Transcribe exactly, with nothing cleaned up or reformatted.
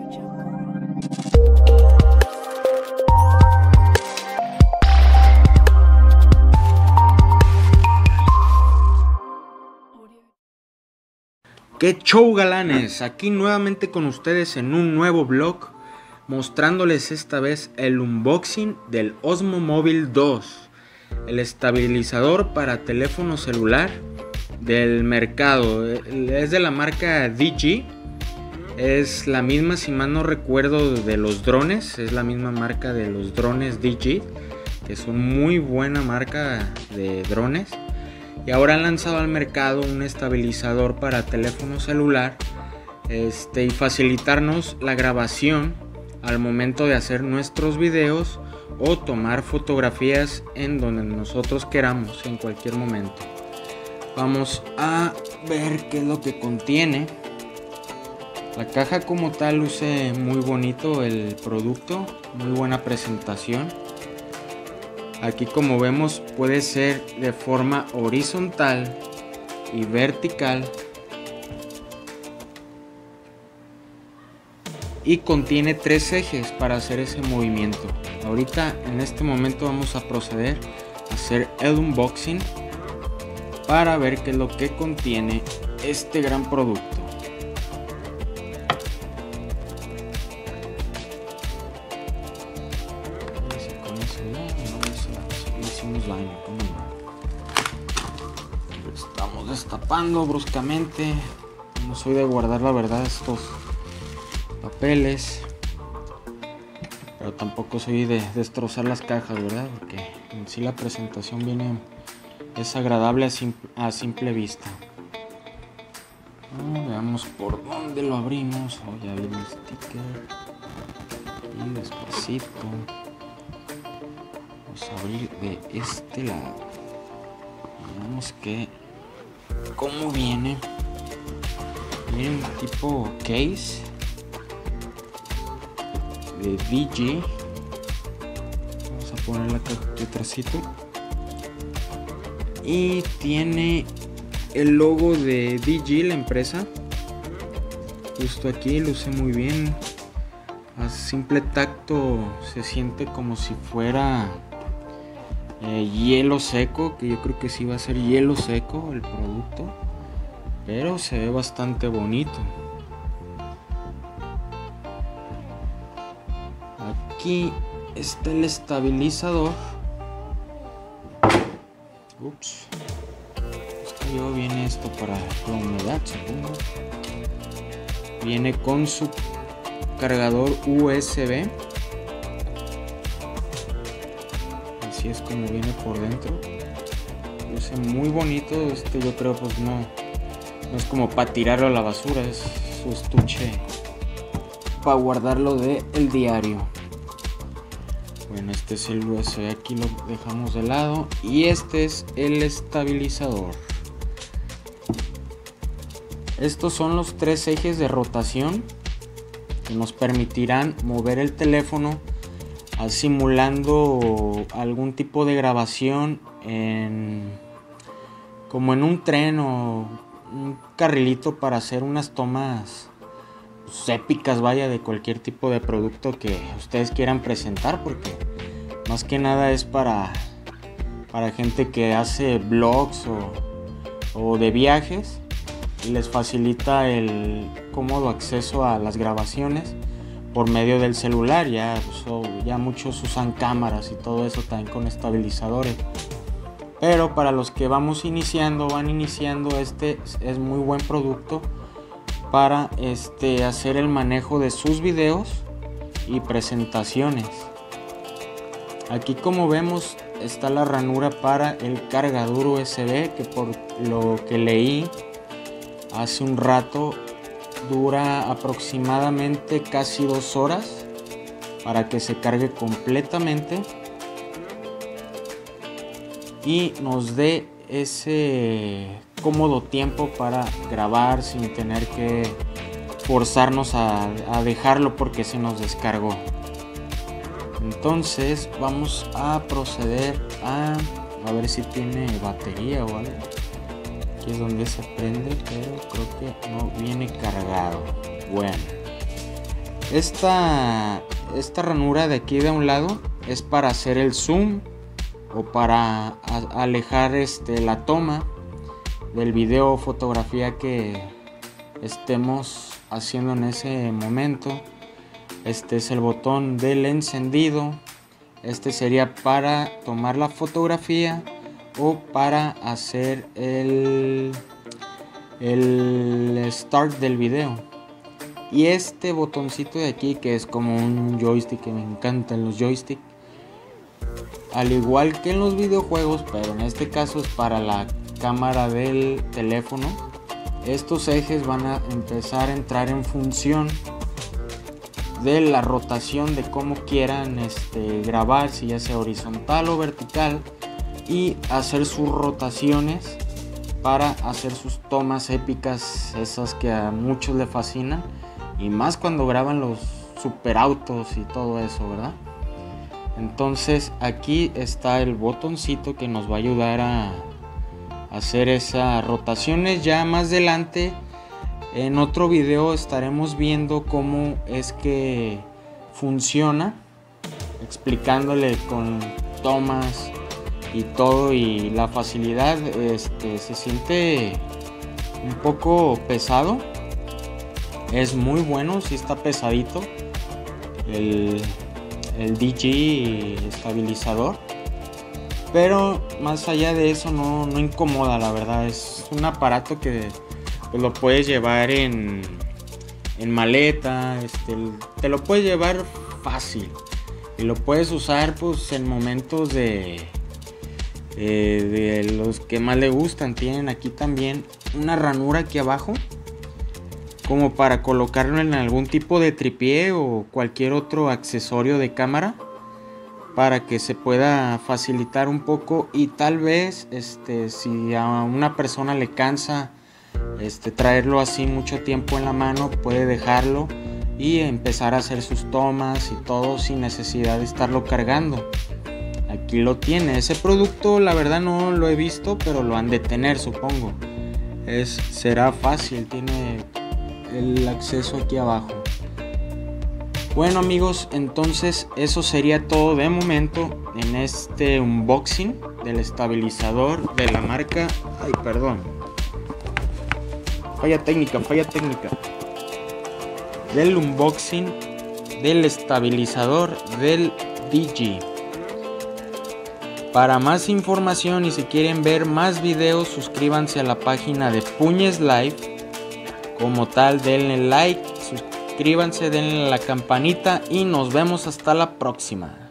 ¡Qué show, galanes! Aquí nuevamente con ustedes en un nuevo vlog, mostrándoles esta vez el unboxing del Osmo Móvil dos, el estabilizador para teléfono celular del mercado. Es de la marca D J I, es la misma, si mal no recuerdo, de los drones, es la misma marca de los drones D J I, que son muy buena marca de drones. Y ahora han lanzado al mercado un estabilizador para teléfono celular este, y facilitarnos la grabación al momento de hacer nuestros videos o tomar fotografías en donde nosotros queramos en cualquier momento. Vamos a ver qué es lo que contiene. La caja como tal luce muy bonito el producto, muy buena presentación. Aquí, como vemos, puede ser de forma horizontal y vertical, y contiene tres ejes para hacer ese movimiento. Ahorita, en este momento, vamos a proceder a hacer el unboxing para ver qué es lo que contiene este gran producto. Baño, lo estamos destapando bruscamente. No soy de guardar, la verdad, estos papeles, pero tampoco soy de destrozar las cajas, verdad, porque en sí la presentación viene es agradable a simple, a simple vista. No, veamos por dónde lo abrimos. Oh, ya viene el sticker y despacito abrir de este lado. Veamos que cómo viene. Viene un tipo case de D J I. Vamos a poner la caja aquí atrásito. Y tiene el logo de D J I, la empresa. Justo aquí luce muy bien. A simple tacto se siente como si fuera Eh, hielo seco, que yo creo que sí va a ser hielo seco el producto, pero se ve bastante bonito. Aquí está el estabilizador. Ups, yo viene esto para la humedad, supongo. Viene con su cargador U S B. Así es como viene por dentro. Luce muy bonito. Este yo creo pues no, no es como para tirarlo a la basura, es su estuche para guardarlo de el diario. Bueno, este es el U S B, aquí lo dejamos de lado, y este es el estabilizador. Estos son los tres ejes de rotación que nos permitirán mover el teléfono simulando algún tipo de grabación en, como en un tren o un carrilito, para hacer unas tomas pues, épicas, vaya, de cualquier tipo de producto que ustedes quieran presentar, porque más que nada es para, para gente que hace vlogs o, o de viajes, y les facilita el cómodo acceso a las grabaciones por medio del celular. Ya, so, ya muchos usan cámaras y todo eso también con estabilizadores, pero para los que vamos iniciando, van iniciando, este es muy buen producto para este, hacer el manejo de sus videos y presentaciones. Aquí, como vemos, está la ranura para el cargador U S B, que por lo que leí hace un rato dura aproximadamente casi dos horas para que se cargue completamente y nos dé ese cómodo tiempo para grabar sin tener que forzarnos a, a dejarlo porque se nos descargó. Entonces vamos a proceder a, a ver si tiene batería o algo. Aquí es donde se prende, pero creo que no viene cargado. Bueno, Esta, esta ranura de aquí de un lado es para hacer el zoom o para a, alejar este, la toma del video o fotografía que estemos haciendo en ese momento. Este es el botón del encendido. Este sería para tomar la fotografía o para hacer el, el start del video. Y este botoncito de aquí, que es como un joystick, que me encantan los joysticks, al igual que en los videojuegos, pero en este caso es para la cámara del teléfono. Estos ejes van a empezar a entrar en función de la rotación de cómo quieran este, grabar, si ya sea horizontal o vertical, y hacer sus rotaciones para hacer sus tomas épicas, esas que a muchos le fascinan, y más cuando graban los superautos y todo eso, ¿verdad? Entonces aquí está el botoncito que nos va a ayudar a hacer esas rotaciones. Ya más adelante en otro video estaremos viendo cómo es que funciona, explicándole con tomas y todo, y la facilidad. Este, se siente un poco pesado, es muy bueno, si está pesadito el, el D J estabilizador, pero más allá de eso no, no incomoda, la verdad. Es un aparato que pues, lo puedes llevar en, en maleta, este, te lo puedes llevar fácil y lo puedes usar pues en momentos de eh, de los que más le gustan. Tienen aquí también una ranura aquí abajo como para colocarlo en algún tipo de tripié o cualquier otro accesorio de cámara, para que se pueda facilitar un poco. Y tal vez este, si a una persona le cansa este, traerlo así mucho tiempo en la mano, puede dejarlo y empezar a hacer sus tomas y todo sin necesidad de estarlo cargando. Aquí lo tiene. Ese producto la verdad no lo he visto, pero lo han de tener, supongo. Es, será fácil, tiene el acceso aquí abajo. Bueno amigos, entonces eso sería todo de momento en este unboxing del estabilizador de la marca, ay perdón, falla técnica, falla técnica, del unboxing del estabilizador del D J. Para más información y si quieren ver más videos, suscríbanse a la página de Puñes Live. Como tal, denle like, suscríbanse, denle a la campanita y nos vemos hasta la próxima.